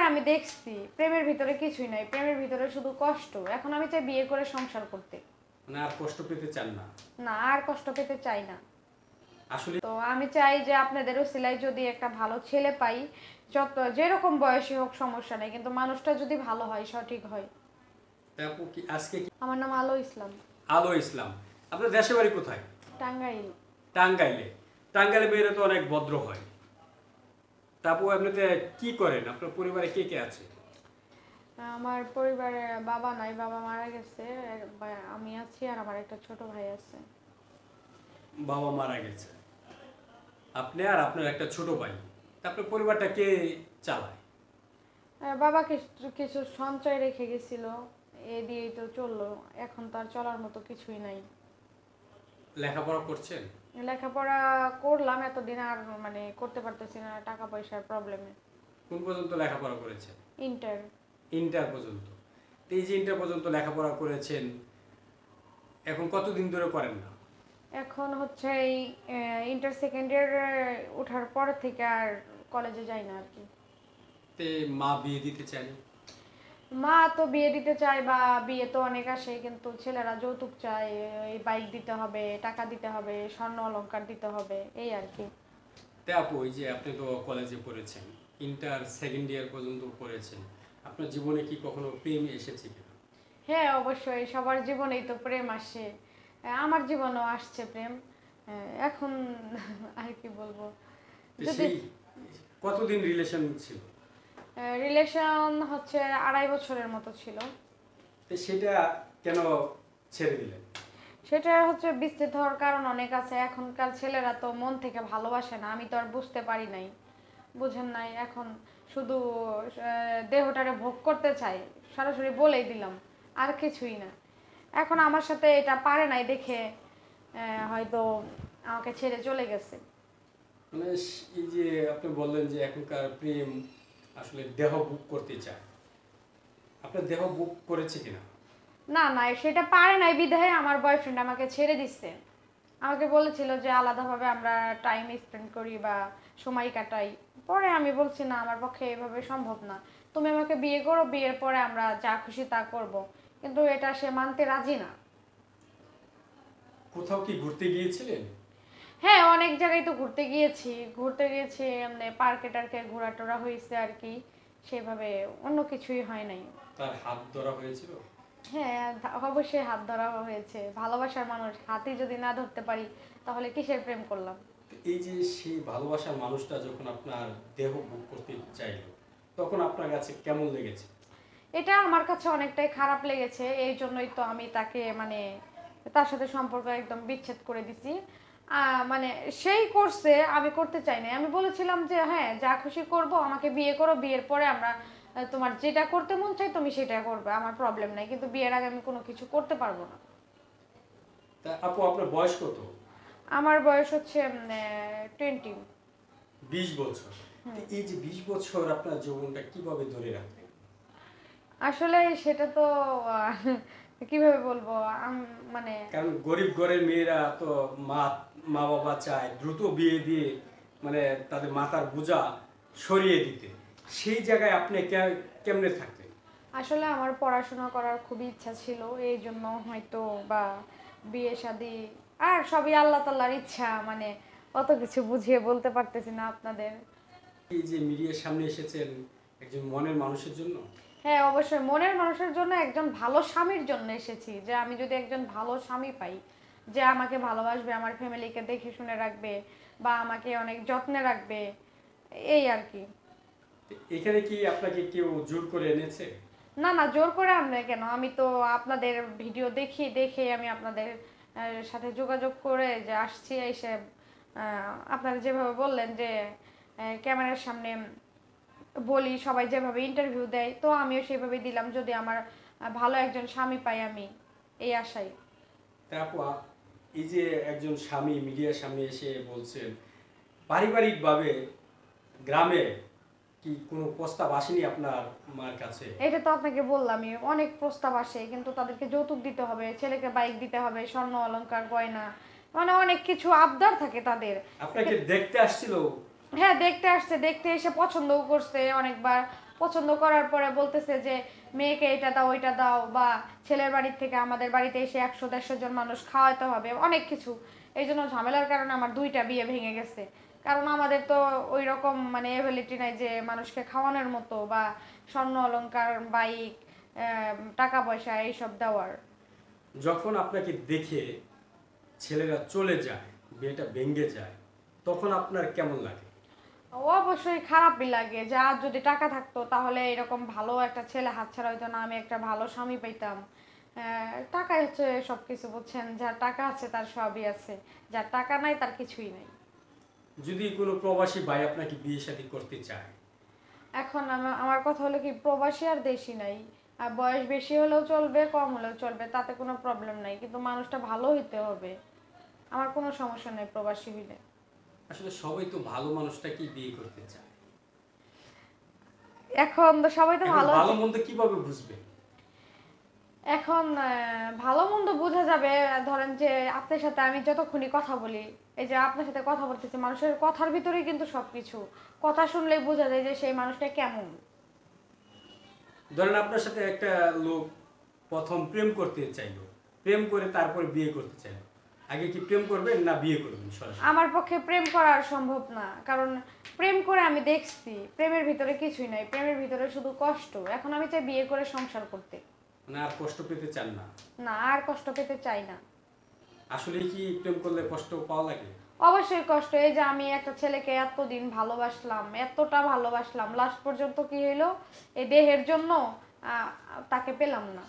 আমি দেখছি প্রেমের ভিতরে কিছুই নাই, প্রেমের ভিতরে শুধু কষ্ট। এখন আমি চাই বিয়ে করে সংসার করতে। মানে আর কষ্ট পেতে চান না? না, আর কষ্ট পেতে চাই না। আসলে তো আমি চাই যে আপনাদের উসিলায় যদি একটা ভালো ছেলে পাই, যত যেরকম বয়সী হোক সমস্যা নেই, কিন্তু মানুষটা যদি ভালো হয়, সঠিক হয়। আপু কি আজকে আমার নাম আলো ইসলাম। আলো ইসলাম। আপনার দেশের বাড়ি কোথায়? টাঙ্গাইল। টাঙ্গাইলে। টাঙ্গাইলে মেয়েরা তো অনেক ভদ্র হয়। তা আপু এমনিতে কি করেন? আপনার পরিবারে কে কে আছে? আমার পরিবারে বাবা নাই, বাবা মারা গেছে। আমি আছি আর আমার একটা ছোট ভাই আছে। বাবা মারা গেছে, আপনি আর আপনার একটা ছোট ভাই। তা আপনার পরিবারটা কে চালায়? বাবা কিছু কিছু সঞ্চয় রেখে গেছিল, এ দিয়েই তো চললো। এখন তো আর চলার মতো কিছুই নাই। লেখাপড়া করছেন? লেখাপড়া করলাম, এতদিন আর মানে করতে পারতেছি না টাকা পয়সার প্রবলেমে। কোন পর্যন্ত লেখাপড়া করেছেন? ইন্টার। ইন্টার পর্যন্ত। তো এই যে ইন্টার পর্যন্ত লেখাপড়া করেছেন, এখন কতদিন ধরে করেন না? এখন হচ্ছে এই ইন্টার সেকেন্ড ইয়ার ওঠার পর থেকে আর কলেজে যাই না আর কি। তে মা বিয়ে দিতে চান? মা তো বিয়ে দিতে চায়, বা বিয়ে তো অনেক আসে, কিন্তু ছেলেরা যৌতুক চায়। এই বাইক দিতে হবে, টাকা দিতে হবে, স্বর্ণ অলংকার দিতে হবে, এই আর কি। তে আপু ওই যে আপনি তো কলেজে পড়েছেন, ইন্টার সেকেন্ড ইয়ার পর্যন্ত পড়েছেন, আপনার জীবনে কি কখনো প্রেম এসেছে কিনা? হ্যাঁ, অবশ্যই সবার জীবনেই তো প্রেম আসে। আমার জীবনেও আসছে প্রেম। এখন আর কি বলবো, তো যদি সেই কতদিন রিলেশন ছিল? রিলেশন হচ্ছে 2.5 বছরের মতো ছিল। তো সেটা কেন ছেড়ে দিলেন? সেটা হচ্ছে বিচ্ছেদ হওয়ার কারণ অনেক আছে। এখনকার ছেলেরা তো মন থেকে ভালোবাসে না, আমি তো আর বুঝতে পারি নাই, বুঝেন নাই। এখন শুধু দেহটারে ভোগ করতে চাই, সরাসরি বলেই দিলাম, আর কিছুই না। এখন আমার সাথে এটা পারে নাই দেখে হয়তো আমাকে ছেড়ে চলে গেছে। মানে এই যে আপনি বললেন যে এখনকার প্রেম আসলে দেহ বুক করতে চায়, আপনার দেহ বুক করেছে কিনা? না না, সেটা পারে নাই বিধায় আমার বয়ফ্রেন্ড আমাকে ছেড়ে দিচ্ছে। আমাকে বলেছিল যে আলাদাভাবে আমরা টাইম স্পেন্ড করি বা সময় কাটাই। পরে আমি বলছি না, আমার পক্ষে এভাবে সম্ভব না। তুমি আমাকে বিয়ে করো, বিয়ের পরে আমরা যা খুশি তা করব। কিন্তু এটা সে মানতে রাজি না। কোথাও কি ঘুরতে গিয়েছিলেন? হ্যাঁ, অনেক জায়গায় তো ঘুরতে গিয়েছি এমনি পার্কে টার্কে ঘোরাটোরা হয়েছে আর কি। সেভাবে অন্য কিছুই হয় নাই। তার হাত ধরা হয়েছিল? হ্যাঁ, অবশ্যই হাত ধরা হয়েছে। ভালোবাসার মানুষ হাতই যদি না ধরতে পারি, তাহলে কিসের প্রেম করলাম। তো এই যে সেই ভালোবাসার মানুষটা যখন আপনার দেহ বুক করতে চাইলো, তখন আপনার কাছে কেমন লেগেছে? এটা আমার কাছে অনেকটাই খারাপ লেগেছে। এই জন্যই তো আমি তাকে মানে তার সাথে সম্পর্ক একদম বিচ্ছেদ করে দিছি। মানে সেই করছে, আমি করতে চাই না। আমি বলেছিলাম যে হ্যাঁ, যা খুশি করব, আমাকে বিয়ে করো, বিয়ের পরে আমরা তোমার যেটা করতে মন চাই তুমি সেটা করবে, আমার প্রবলেম নাই। কিন্তু বিয়ের আগে আমি কোনো কিছু করতে পারবো না। তা আপু আপনার বয়স কত? আমার বয়স হচ্ছে 20। 20 বছর। তো এই যে 20 বছর আপনার যৌবনটা কিভাবে ধরে রাখলেন? আসলে সেটা তো কিভাবে বলবো, মানে কারণ গরিব ঘরের মেয়েরা তো মা মা বাবা চায় দ্রুত বিয়ে দিয়ে মানে তাদের মাথার বোঝা সরিয়ে দিতে। সেই জায়গায় আপনি কেমনে থাকতেন? আসলে আমার পড়াশোনা করার খুবই ইচ্ছা ছিল, এই জন্য হয়তো বা বিয়ে শাদী আর সবই আল্লাহ তাআলার ইচ্ছা। মানে অত কিছু বুঝিয়ে বলতে পারতেছি না আপনাদের। এই যে মিডিয়ার সামনে এসেছেন একজন মনের মানুষের জন্য। হ্যাঁ, অবশ্যই মনের মানুষের জন্য, একজন ভালো স্বামীর জন্য এসেছি। যে আমি যদি একজন ভালো স্বামী পাই, যে আমাকে ভালোবাসবে, আমার ফ্যামিলিকে দেখে শুনে রাখবে, বা আমাকে অনেক যত্নে রাখবে, এই আর কি। এখানে কি আপনাকে কেউ জোর করে এনেছে? না না, জোর করে আনবে কেন? আমি তো আপনাদের ভিডিও দেখি, দেখে আমি আপনাদের সাথে যোগাযোগ করে যে আসছি। এসে আপনারা যেভাবে বললেন যে ক্যামেরার সামনে বলি, সবাই যেভাবে ইন্টারভিউ দেয়, তো আমিও সেভাবে দিলাম, যদি আমার ভালো একজন স্বামী পাই আমি, এই আশাই। তারপর এই যে একজন স্বামী মিডিয়ার সামনে এসে বলছেন, পারিবারিকভাবে গ্রামে কি কোনো প্রস্তাব আসেনি আপনার মার কাছে? এটা তো আপনাকে বললামই, অনেক প্রস্তাব আসে, কিন্তু তাদেরকে যৌতুক দিতে হবে, ছেলেকে বাইক দিতে হবে, স্বর্ণ অলংকার গয়না, মানে অনেক কিছু আবদার থাকে তাদের। আপনাকে দেখতে আসছিল? হ্যাঁ, দেখতে আসছে, দেখতে এসে পছন্দও করছে অনেকবার। পছন্দ করার পরে বলতেছে যে মেয়েকে এটা দাও ওইটা দাও, বা ছেলের বাড়ির থেকে আমাদের বাড়িতে এসে 100-150 জন মানুষ খাওয়াতে হবে, অনেক কিছু। এই জন্য ঝামেলার কারণে আমার 2টা বিয়ে ভেঙে গেছে। কারণ আমাদের তো ওই রকম মানে এবিলিটি নাই যে মানুষকে খাওয়ানোর মতো, বা স্বর্ণ অলংকার, বাইক, টাকা পয়সা এইসব দেওয়ার। যখন আপনাকে দেখে ছেলেরা চলে যায়, বিয়েটা ভেঙে যায়, তখন আপনার কেমন লাগে? অবশ্যই খারাপই লাগে যে আর যদি টাকা থাকতো তাহলে এরকম ভালো একটা ছেলে হাতছাড়া হইতো না, আমি একটা ভালো স্বামী পাইতাম। টাকাই হচ্ছে সবকিছু, বুঝছেন? যার টাকা আছে তার সবই আছে, যার টাকা নাই তার কিছুই নাই। যদি কোনো প্রবাসী ভাই আপনাকে বিয়ে শাদী করতে চায়, এখন আমার কথা হলো কি, প্রবাসী আর দেশি নাই। আর বয়স বেশি হলেও চলবে, কম হলেও চলবে, তাতে কোনো প্রবলেম নাই, কিন্তু মানুষটা ভালো হইতে হবে। আমার কোনো সমস্যা নেই প্রবাসী হইলে। আসলে সবাই তো ভালো মানুষটাকেই বিয়ে করতে চায়। এখন তো সবাই তো এখন ভালো ভালো মন্দ কিভাবে বুঝবে? এখন ভালো মন্দ বোঝা যাবে। ধরেন যে আপনার সাথে আমি যতক্ষণই কথা বলি, এই যে আপনার সাথে কথা বলতেছি, মানুষের কথার ভিতরেই কিন্তু সবকিছু। কথা শুনলেই বোঝা যায় যে সেই মানুষটা কেমন। ধরেন আপনার সাথে একটা লোক প্রথম প্রেম করতে চাইলো, প্রেম করে তারপরে বিয়ে করতে চাইলো, আগে কি প্রেম করবেন না বিয়ে করবেন সরাসরি? আমার পক্ষে প্রেম করা সম্ভব না, কারণ প্রেম করে আমি দেখছি প্রেমের ভিতরে কিছুই নাই, প্রেমের ভিতরে শুধু কষ্ট। এখন আমি চাই বিয়ে করে সংসার করতে। মানে আর কষ্ট পেতে চান না? না, আর কষ্ট পেতে চাই না। আসলে কি প্রেম করলে কষ্ট পাওয়া লাগে? অবশ্যই কষ্ট। এই যে আমি একটা ছেলেকে এতদিন ভালোবাসলাম, এতটা ভালোবাসলাম, লাস্ট পর্যন্ত কি হইলো, এই দেহের জন্য আহ, তাকে পেলাম না।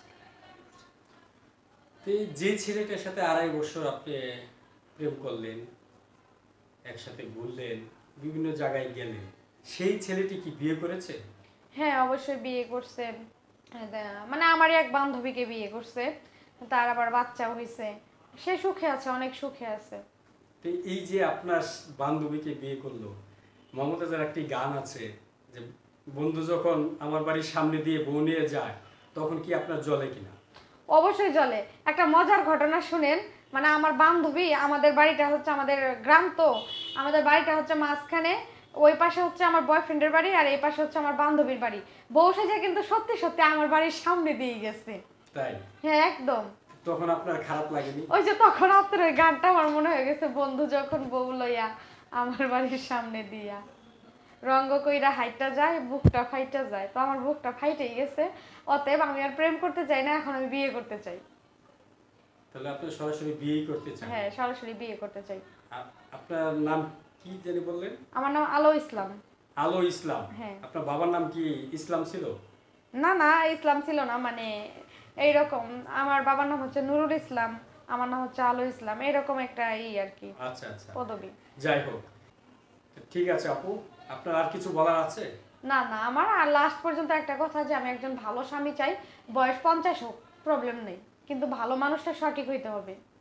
তো এই যে ছেলেটার সাথে 2.5 বছর আপনি প্রেম করলেন, একসাথে ঘুরলেন, বিভিন্ন জায়গায় গেলেন, সেই ছেলেটি কি বিয়ে করেছে? হ্যাঁ, অবশ্যই বিয়ে করছে। মানে আমারই এক বান্ধবীকে বিয়ে করছে, তার আবার বাচ্চাও হয়েছে। সে সুখে আছে, অনেক সুখে আছে। তো এই যে আপনার বান্ধবীকে বিয়ে করলো, মমতাজের একটি গান আছে যে বন্ধু যখন আমার বাড়ির সামনে দিয়ে বউ নিয়ে যায় তখন কি আপনার জ্বলে কিনা? অবশ্যই জলে। একটা মজার ঘটনা শুনেন। মানে আমার বান্ধবী, আমাদের বাড়িটা হচ্ছে, আমাদের গ্রাম তো, আমাদের বাড়িটা হচ্ছে মাঝখানে। ওই পাশে হচ্ছে আমার বয়ফ্রেন্ডের বাড়ি, আর এই পাশে হচ্ছে আমার বান্ধবীর বাড়ি। বউ সাজা কিন্তু সত্যি সত্যি আমার বাড়ির সামনে দিয়ে গেছে। তাই? হ্যাঁ, একদম। তখন আপনার খারাপ লাগেনি? ওই যে তখন আপনার ওই গানটা আমার মনে হয়ে গেছে, বন্ধু যখন বউ লইয়া আমার বাড়ির সামনে দিয়া রঙ্গ কইরা হাইটা যায়, বুকটা ফাইটা যায়। তো আমার বুকটা ফাইটেই গেছে। অতএব আমি আর প্রেম করতে চাই না, এখন আমি বিয়ে করতে চাই। তাহলে আপনি সরাসরি বিয়েই করতে চান? হ্যাঁ, সরাসরি বিয়ে করতে চাই। আপনার নাম কি জানি বললেন? আমার নাম আলো ইসলাম। আলো ইসলাম? হ্যাঁ। আপনার বাবার নাম কি ইসলাম ছিল? না না, ইসলাম ছিল না, মানে এইরকম। আমার বাবার নাম হচ্ছে নুরুল ইসলাম, আমার নাম হচ্ছে আলো ইসলাম, এরকম একটা আর কি আচ্ছা আচ্ছা, পদবী। যাই হোক, ঠিক আছে আপু, আপনার আর কিছু বলার আছে? না না, আমার আর লাস্ট পর্যন্ত একটা কথা, যে আমি একজন ভালো স্বামী চাই। বয়স 50 হোক, প্রবলেম নেই, কিন্তু ভালো মানুষটা সঠিক হইতে হবে।